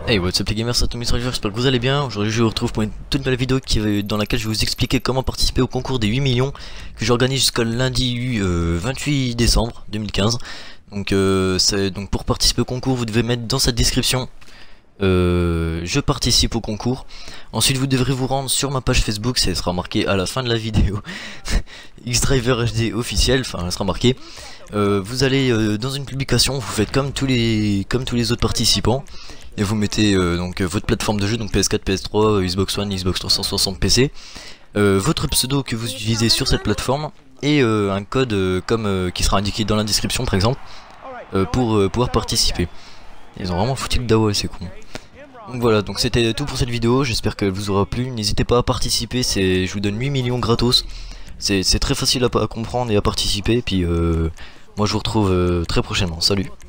Hey, what's up les gamers, c'est Tommy Stranger, j'espère que vous allez bien. Aujourd'hui je vous retrouve pour une toute nouvelle vidéo dans laquelle je vais vous expliquer comment participer au concours des 8 millions que j'organise jusqu'au lundi 28 décembre 2015. Donc pour participer au concours, vous devez mettre dans cette description je participe au concours. Ensuite vous devrez vous rendre sur ma page Facebook, ça sera marqué à la fin de la vidéo Xdriver HD officiel, enfin elle sera marquée. Vous allez dans une publication, vous faites comme tous les autres participants. Et vous mettez votre plateforme de jeu, donc PS4, PS3, Xbox One, Xbox 360, PC, votre pseudo que vous utilisez sur cette plateforme et un code qui sera indiqué dans la description par exemple pour pouvoir participer. Ils ont vraiment foutu le dawa, c'est con. Donc voilà, donc c'était tout pour cette vidéo, j'espère qu'elle vous aura plu. N'hésitez pas à participer, je vous donne 8 millions gratos. C'est très facile à comprendre et à participer. Puis moi je vous retrouve très prochainement, salut.